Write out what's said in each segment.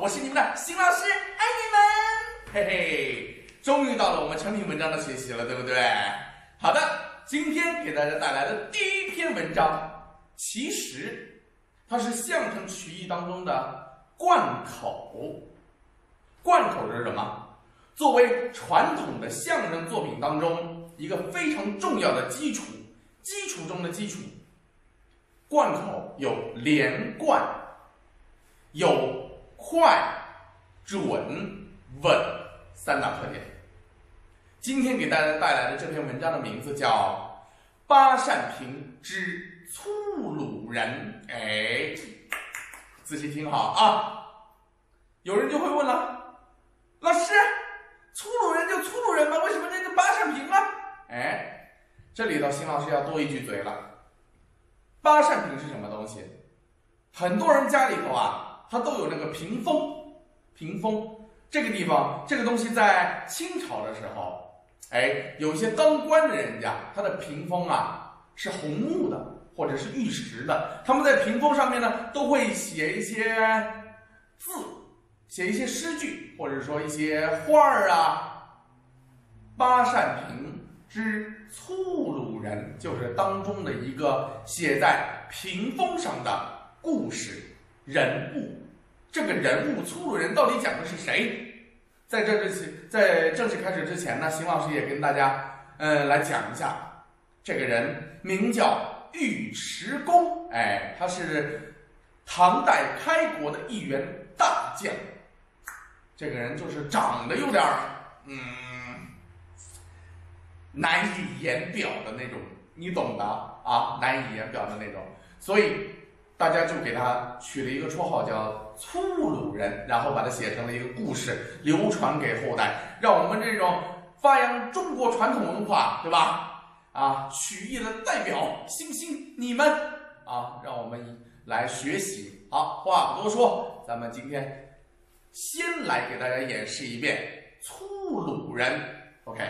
我是你们的邢老师，爱你们！嘿嘿，终于到了我们成品文章的学习了，对不对？好的，今天给大家带来的第一篇文章，其实它是相声曲艺当中的贯口。贯口是什么？作为传统的相声作品当中一个非常重要的基础，基础中的基础。贯口有连贯，有快、准、稳三大特点。今天给大家带来的这篇文章的名字叫《八扇屏之粗鲁人》。哎，仔细听好啊！有人就会问了，老师，粗鲁人就粗鲁人吗？为什么这个八扇屏呢？哎，这里头邢老师要多一句嘴了。八扇屏是什么东西？很多人家里头啊，它都有那个屏风。屏风这个地方，这个东西在清朝的时候，哎，有一些当官的人家，他的屏风啊是红木的或者是玉石的，他们在屏风上面呢都会写一些字，写一些诗句，或者说一些画儿啊。八扇屏之粗鲁人就是当中的一个写在屏风上的故事人物。这个人物粗鲁人到底讲的是谁？在正式开始之前呢，邢老师也跟大家来讲一下，这个人名叫尉迟恭，哎，他是唐代开国的一员大将。这个人就是长得有点难以言表的那种，你懂的啊，难以言表的那种，所以大家就给他取了一个绰号叫粗鲁人，然后把它写成了一个故事，流传给后代，让我们这种发扬中国传统文化，对吧？啊，曲艺的代表星星你们啊，让我们来学习。好，话不多说，咱们今天先来给大家演示一遍粗鲁人。OK，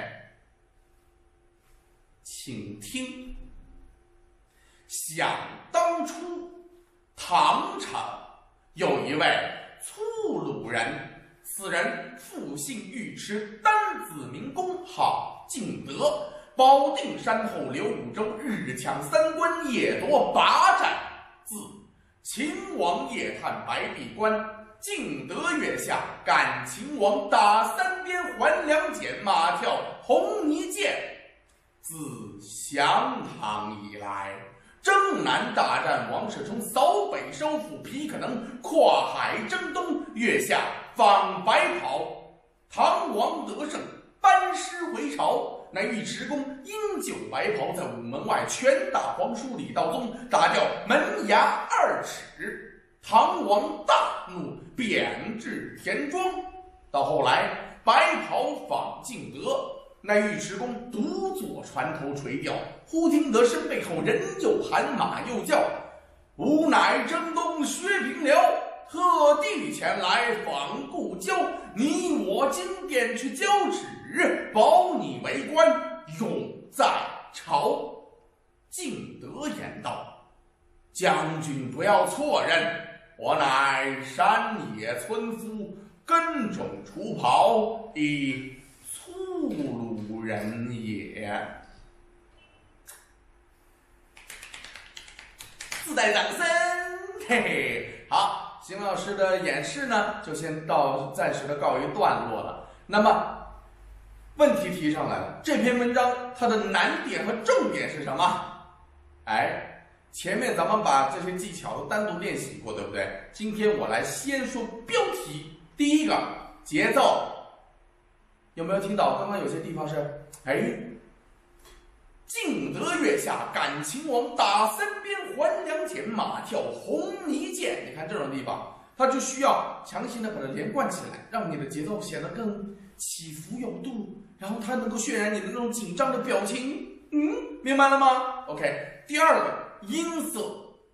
请听。想当初唐朝有一位粗鲁人，此人复姓尉迟，单子名公，号敬德，保定山后刘武周，日抢三关，夜夺八寨。自秦王夜探白璧关，敬德月下赶秦王，打三鞭还两锏，马跳红泥涧。自降唐以来，征南大战王世充，扫北收复皮可能，跨海征东，月下访白袍。唐王得胜，班师回朝，乃尉迟恭因救白袍，在午门外拳打皇叔李道宗，打掉门牙2尺。唐王大怒，贬至田庄。到后来，白袍访敬德，乃尉迟恭独坐船头垂钓，忽听得身背后人又喊马又叫，吾乃征东薛平辽，特地前来访故交，你我今便去交旨，保你为官，永在朝。敬德言道：将军不要错认，我乃山野村夫，根种除袍，以粗鲁人也。自带掌声，嘿嘿。好，邢老师的演示呢，就先暂时的告一段落了。那么，问题提上来了，这篇文章它的难点和重点是什么？哎，前面咱们把这些技巧都单独练习过，对不对？今天我来先说标题。第一个，节奏。有没有听到？刚刚有些地方是，哎，敬德月下赶秦王，打三鞭还两锏，马跳红泥涧。你看这种地方，它就需要强行的把它连贯起来，让你的节奏显得更起伏有度，然后它能够渲染你的那种紧张的表情。明白了吗 ？OK， 第二个，音色。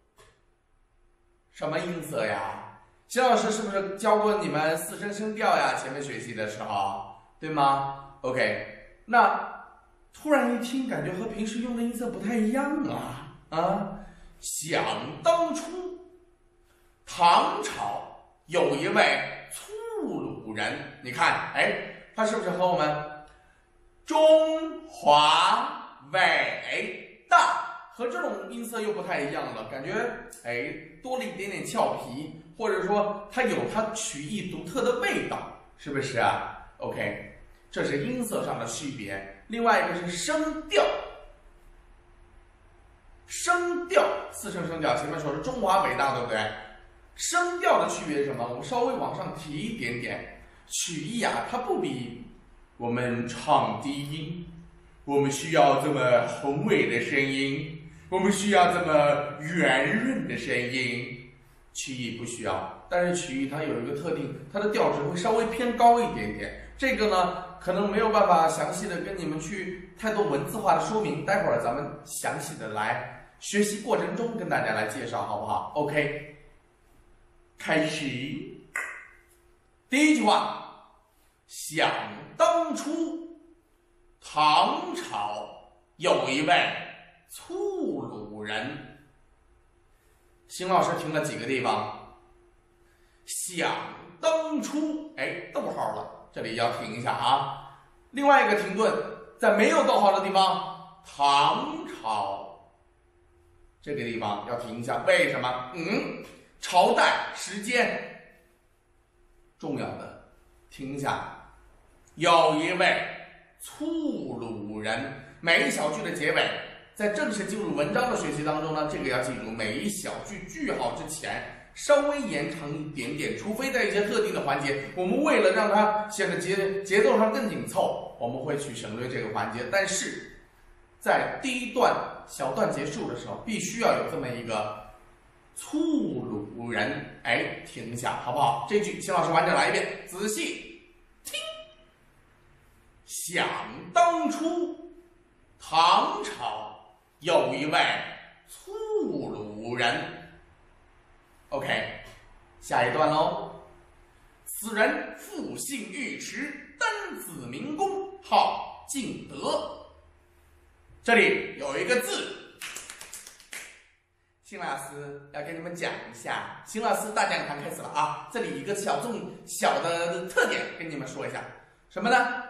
什么音色呀？邢老师是不是教过你们四声声调呀？前面学习的时候，对吗 ？OK， 那突然一听，感觉和平时用的音色不太一样啊！想当初，唐朝有一位粗鲁人。你看，哎，它是不是和我们中华伟大和这种音色又不太一样了？感觉哎多了一点点俏皮，或者说它有它曲艺独特的味道，是不是啊 ？OK， 这是音色上的区别。另外一个是声调。声调，四声声调，前面说是中华伟大，对不对？声调的区别是什么？我们稍微往上提一点点。曲艺啊，它不比我们唱低音，我们需要这么宏伟的声音，我们需要这么圆润的声音。曲艺不需要，但是曲艺它有一个特定，它的调值会稍微偏高一点点。这个呢，可能没有办法详细的跟你们去太多文字化的说明，待会儿咱们详细的来。学习过程中跟大家来介绍，好不好 ？OK， 开始。第一句话，想当初，唐朝有一位粗鲁人。邢老师停了几个地方？想当初，哎，逗号了，这里要停一下啊。另外一个停顿，在没有逗号的地方，唐朝。这个地方要停一下，为什么？朝代、时间，重要的，停一下。有一位粗鲁人，每一小句的结尾，在正式进入文章的学习当中呢，这个要记住，每一小句句号之前稍微延长一点点，除非在一些特定的环节，我们为了让它显得节奏上更紧凑，我们会去省略这个环节，但是在第一段小段结束的时候，必须要有这么一个粗鲁人，哎，停一下，好不好？这句秦老师完整来一遍，仔细听。想当初，唐朝有一位粗鲁人。OK， 下一段喽。此人复姓尉迟，单子明公，号敬德。这里有一个字，邢老师要跟你们讲一下。邢老师大讲堂开始了啊！这里一个小的特点跟你们说一下，什么呢？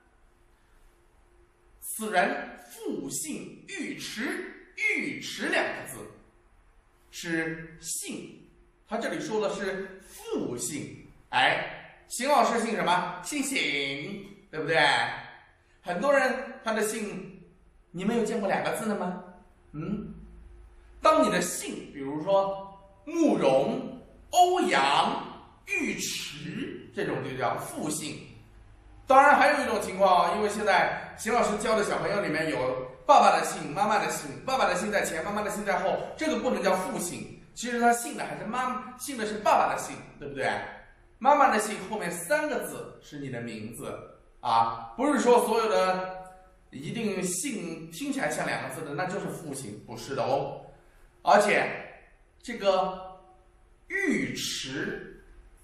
此人复姓尉迟，尉迟两个字是姓，他这里说的是复姓。哎，邢老师姓什么？姓邢，对不对？很多人他的姓。你们有见过两个字的吗？当你的姓，比如说慕容、欧阳、尉迟，这种就叫复姓。当然还有一种情况，因为现在邢老师教的小朋友里面有爸爸的姓、妈妈的姓，爸爸的姓在前，妈妈的姓在后，这个不能叫复姓。其实他姓的还是姓的是爸爸的姓，对不对？妈妈的姓后面3个字是你的名字啊，不是说所有的。一定姓听起来像2个字的，那就是复姓，不是的哦。而且这个尉迟，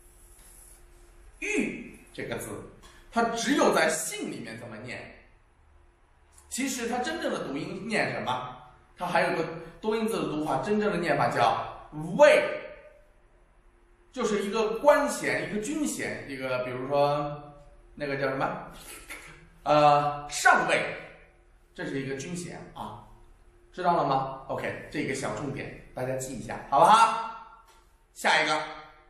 尉这个字，它只有在姓里面这么念。其实它真正的读音念什么？它还有个多音字的读法，真正的念法叫尉，就是一个官衔，一个军衔，一个比如说那个叫什么？上尉，这是一个军衔啊，知道了吗 ？OK， 这个小重点大家记一下，好不好？下一个，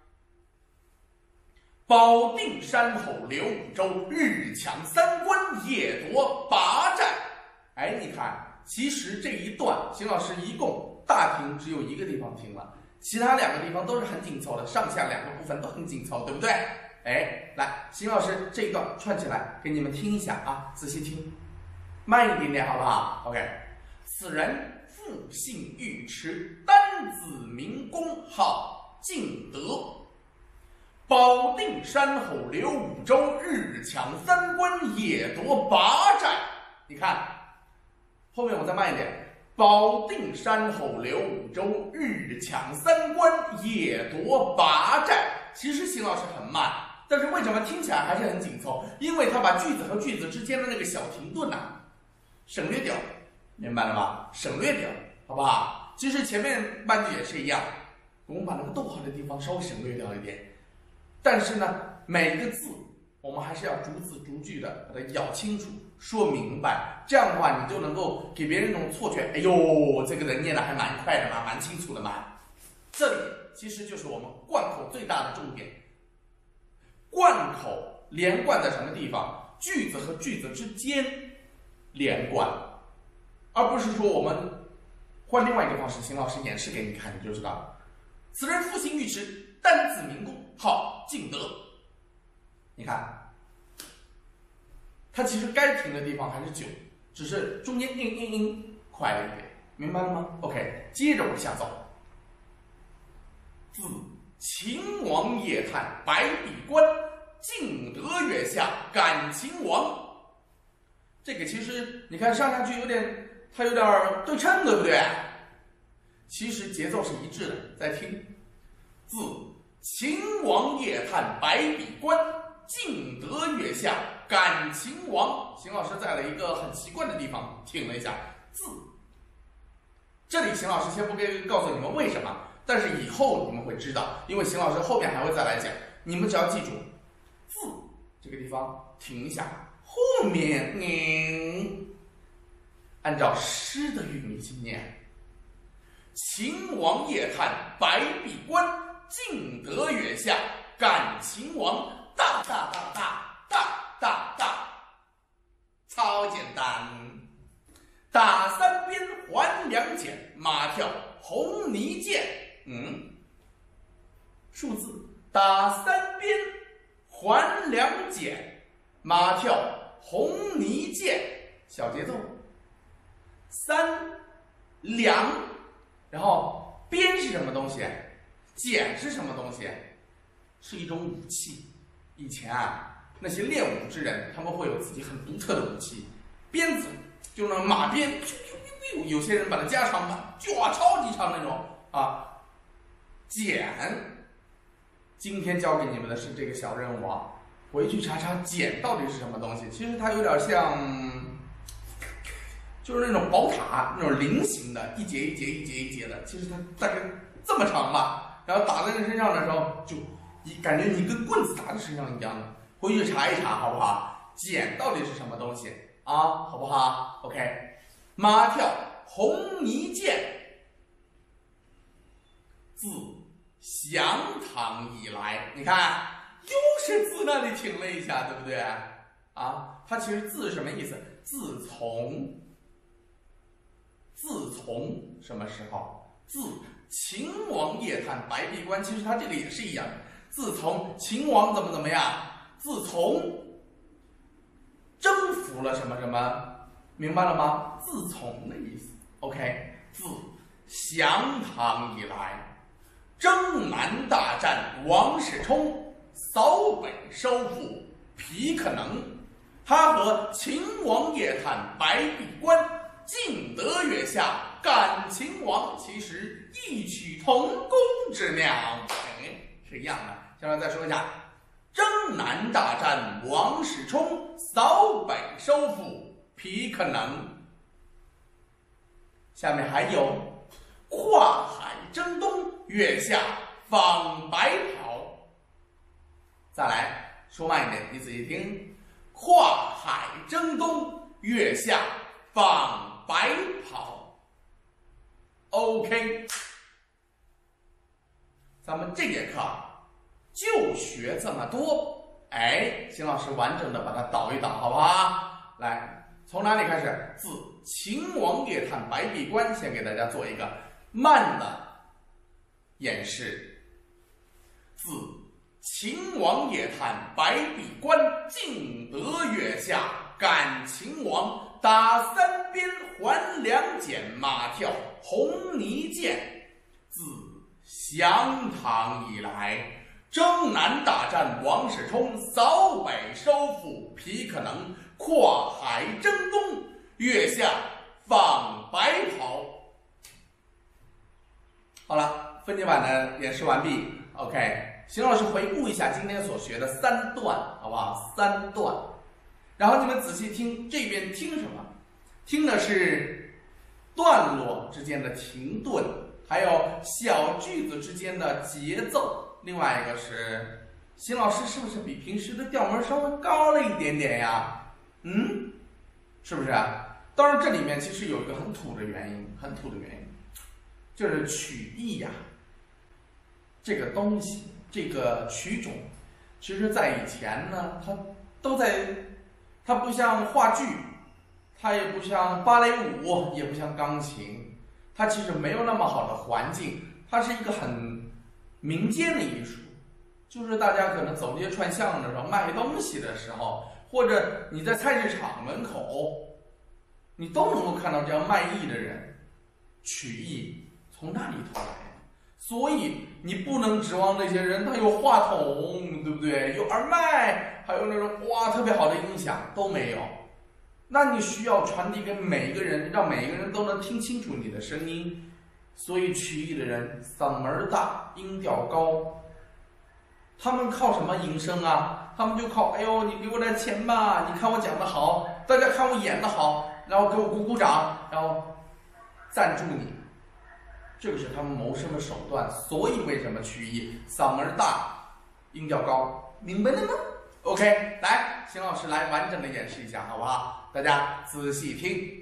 保定山后刘武周，日抢3关，夜夺8寨。哎，你看，其实这一段邢老师一共大停只有一个地方停了，其他2个地方都是很紧凑的，上下2个部分都很紧凑，对不对？哎，来，邢老师这一段串起来给你们听一下啊，仔细听，慢一点点好不好 ？OK， 此人复姓尉迟，单子明公，号敬德。保定山后刘武周，日抢3关，夜夺8寨。你看，后面我再慢一点。保定山后刘武周，日抢3关，夜夺8寨。其实邢老师很慢，但是为什么听起来还是很紧凑？因为他把句子和句子之间的那个小停顿省略掉，明白了吗？省略掉，好不好？其实前面半句也是一样，我们把那个逗号的地方稍微省略掉一点。 但是呢，每个字我们还是要逐字逐句的把它咬清楚、说明白，这样的话你就能够给别人一种错觉，哎呦，这个人念的还蛮快的嘛，蛮清楚的嘛。这里其实就是我们贯口最大的重点。贯口连贯在什么地方？句子和句子之间连贯，而不是说我们换另外一个方式，邢老师演示给你看，你就知道了。此人复行尉迟，单字明公，号敬德。你看，他其实该停的地方还是9，只是中间快了一点，明白了吗 ？OK， 接着往下走。自秦王夜探白璧关，敬德月下感秦王。这个其实你看上下句它有点对称，对不对？其实节奏是一致的，再听。自秦王夜探白璧关，敬德月下感秦王。邢老师在了一个很奇怪的地方停了一下，自。这里邢老师先不告诉你们为什么，但是以后你们会知道，因为邢老师后面还会再来讲。你们只要记住，自这个地方停一下，后面按照诗的韵律去念。秦王夜探白璧关，敬德月下感秦王。大大大大大大大，超简单。打3鞭还2锏，马跳红泥涧。数字打3鞭还2锏，马跳红泥涧。小节奏，3、2，然后鞭是什么东西？锏是什么东西？是一种武器。以前那些练武之人，他们会有自己很独特的武器，鞭子就是那马鞭，有些人把它加长版，超级长那种啊。锏，今天教给你们的是这个小任务啊，回去查查锏到底是什么东西。其实它有点像，就是那种宝塔那种菱形的，一节一节一节一节的，其实它大概这么长吧。然后打在人身上的时候，就感觉你跟棍子打在身上一样的。回去查一查好不好？锏到底是什么东西啊？好不好 ？OK。马跳红泥涧，自降唐以来，你看又是自那里停了一下，对不对啊？它其实自什么意思？自从什么时候？自秦王夜探白璧关，其实它这个也是一样的。自从秦王怎么样？自从征服了什么什么，明白了吗？自从的意思。OK， 自降唐以来，征南大战王世充，扫北收复皮可能。他和秦王夜探白璧关，敬德月下感秦王，其实异曲同工之妙。是一样的。下面再说一下，征南大战王世充，扫北收复皮可能。下面还有跨海征东，月下访白袍。再来说慢一点，你仔细听，跨海征东，月下访白袍。 OK， 咱们这节课就学这么多。哎，邢老师完整的把它导一导，好不好？来，从哪里开始？自秦王夜探白璧关，先给大家做一个慢的演示。自秦王夜探白璧关，敬德月下感秦王。打3鞭还2锏，马跳红泥涧。自降唐以来，征南大战王世充，扫北收复皮可能。跨海征东，月下访白袍。好了，分解版的演示完毕。OK， 邢老师回顾一下今天所学的3段，好不好？3段，然后你们仔细听，这边听什么？听的是段落之间的停顿，还有小句子之间的节奏。另外一个是邢老师是不是比平时的调门稍微高了一点点呀？是不是？当然，这里面其实有一个很土的原因，就是曲艺呀，这个东西，这个曲种，其实在以前呢，它不像话剧，它也不像芭蕾舞，也不像钢琴，它其实没有那么好的环境，它是一个很民间的艺术。就是大家可能走街串巷的时候，卖东西的时候，或者你在菜市场门口，你都能够看到这样卖艺的人。曲艺从那里头来的，所以你不能指望那些人他有话筒，对不对？有耳麦，还有那种特别好的音响都没有。那你需要传递给每一个人，让每一个人都能听清楚你的声音。所以曲艺的人嗓门大，音调高。他们靠什么营生啊？他们就靠，哎呦，你给我点钱吧，你看我讲的好，大家看我演的好，然后给我鼓鼓掌，然后赞助你，这个是他们谋生的手段。所以为什么曲艺嗓门大，音调高，明白了吗 ？OK， 来，邢老师来完整的演示一下，好不好？大家仔细听。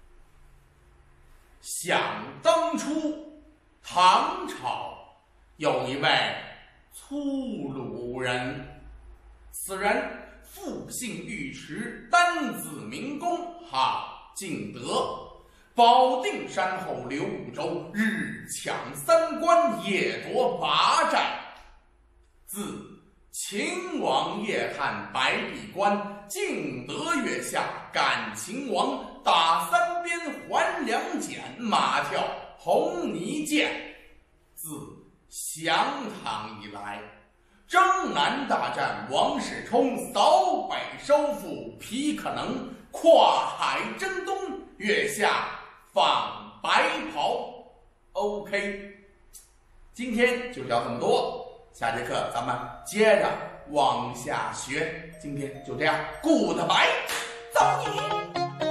想当初，唐朝有一位粗鲁人，此人复姓尉迟，单子名公，号敬德。保定山后留五州，日抢3关，夜夺8寨。自秦王夜看百里关，敬德月下赶秦王，打3鞭还2锏，马跳红泥涧。自降唐以来，征南大战王世充，扫北收复皮可能，跨海征东，月下放白袍。 OK， 今天就教这么多，下节课咱们接着往下学。今天就这样 ，Goodbye， 走你。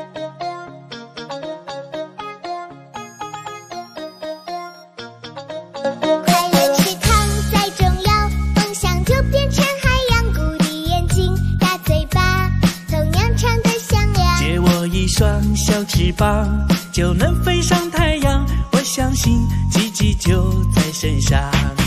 双小翅膀就能飞上太阳，我相信奇迹就在身上。